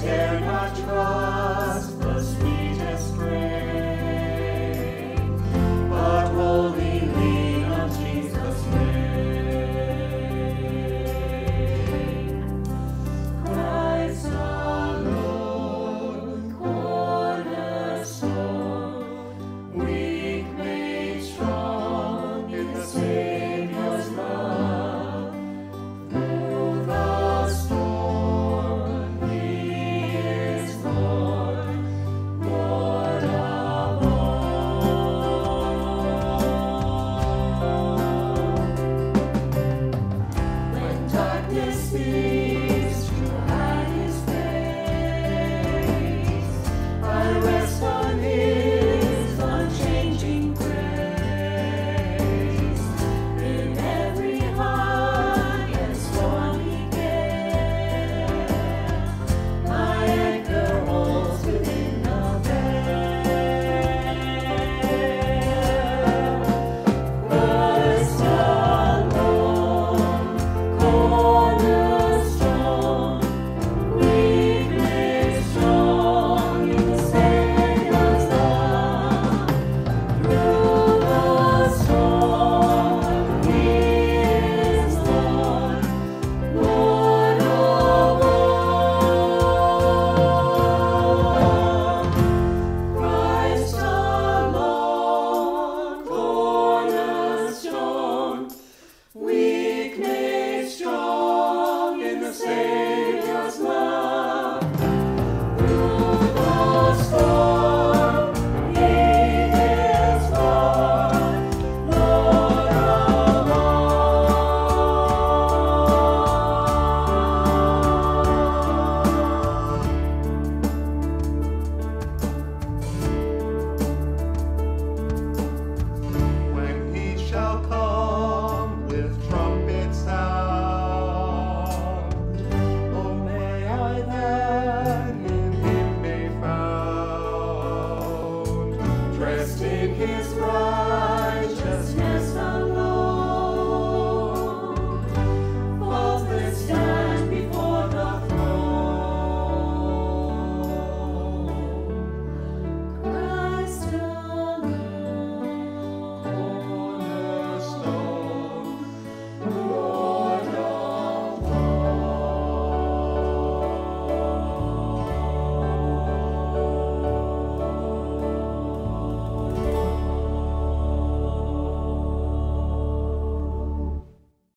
dare not trust the sweetest grain, but wholly lean on Jesus' name. Christ alone, cornerstone, weak made strong in the Savior's love. Through the storm, He is Lord, Lord of all. When darkness speaks true at His face, I rest on His unchanging grace. In every high and stormy gale, my anchor holds within the veil. Christ alone, cornerstone, weak made strong in the Savior's love. Through the storm, He is Lord, Lord of all. Christ alone, cornerstone, weak made strong in the Savior's love. Through the storm, He is Lord, Lord of all. When He shall come with trumpet sound, oh, may I then